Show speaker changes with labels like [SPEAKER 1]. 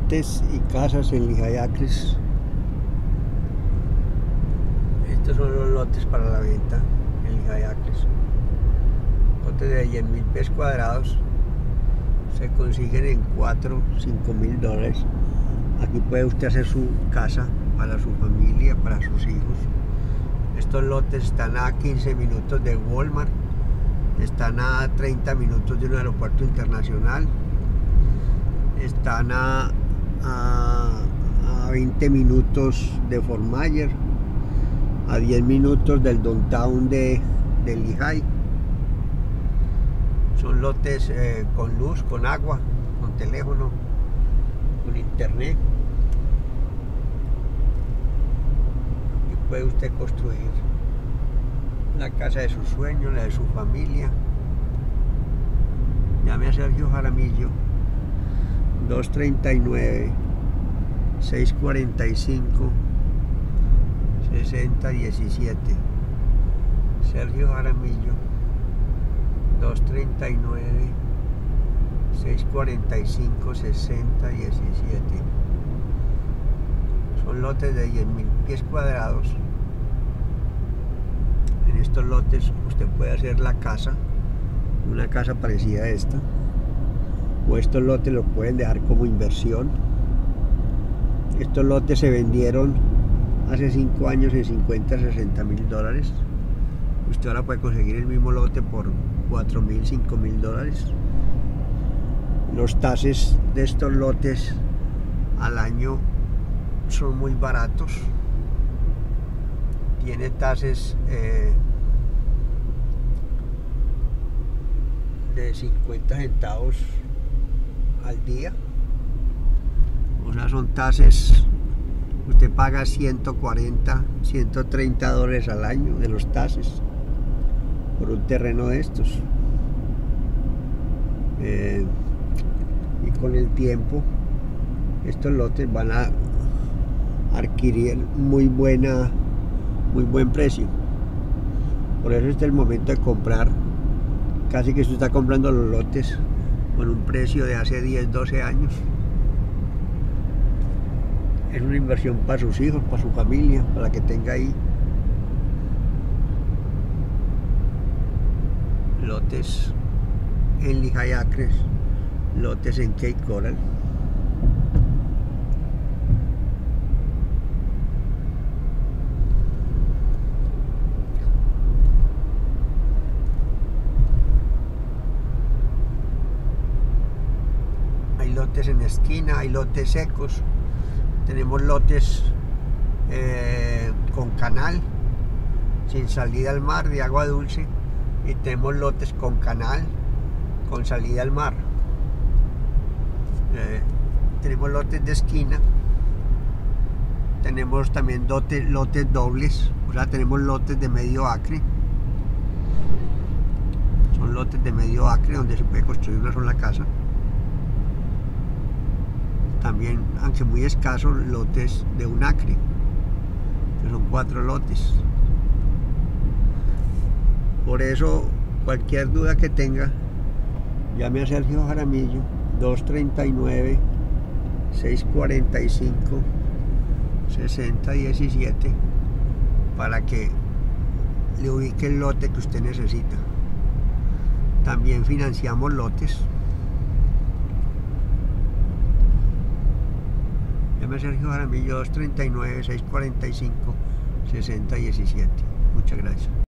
[SPEAKER 1] lotes y casas en Lijayacres. Estos son los lotes para la venta en Lijayacres. Lotes de 10.000 pies cuadrados. Se consiguen en 4, 5.000 dólares. Aquí puede usted hacer su casa para su familia, para sus hijos. Estos lotes están a 15 minutos de Walmart. Están a 30 minutos de un aeropuerto internacional. Están a 20 minutos de Fort Myers, a 10 minutos del downtown de Lehigh. Son lotes con luz, con agua, con teléfono, con internet. Y puede usted construir la casa de sus sueños, la de su familia. Llame a Sergio Jaramillo, 239-645-6017. Sergio Jaramillo, 239-645-6017. Son lotes de 10.000 pies cuadrados. En estos lotes usted puede hacer la casa, una casa parecida a esta, o estos lotes los pueden dejar como inversión. Estos lotes se vendieron hace 5 años en 50, 60.000 dólares. Usted ahora puede conseguir el mismo lote por 4.000, 5.000 dólares. Los taxes de estos lotes al año son muy baratos. Tiene taxes de 50 centavos al día. O sea, son taxes, usted paga 140, 130 dólares al año de los taxes por un terreno de estos. Y con el tiempo estos lotes van a adquirir muy buen precio. Por eso este es el momento de comprar. Casi que usted está comprando los lotes con un precio de hace 10, 12 años. Es una inversión para sus hijos, para su familia, para que tenga ahí lotes en Lijayacres, lotes en Cape Coral. Hay lotes en esquina, hay lotes secos. Tenemos lotes con canal, sin salida al mar, de agua dulce. Y tenemos lotes con canal, con salida al mar. Tenemos lotes de esquina. Tenemos también lotes dobles. O sea, tenemos lotes de medio acre. Son lotes de medio acre donde se puede construir una sola casa. También, aunque muy escasos, lotes de un acre, que son 4 lotes. Por eso, cualquier duda que tenga, llame a Sergio Jaramillo, 239-645-6017, para que le ubique el lote que usted necesita. También financiamos lotes. Llame a Sergio Jaramillo, 239-645-6017. Muchas gracias.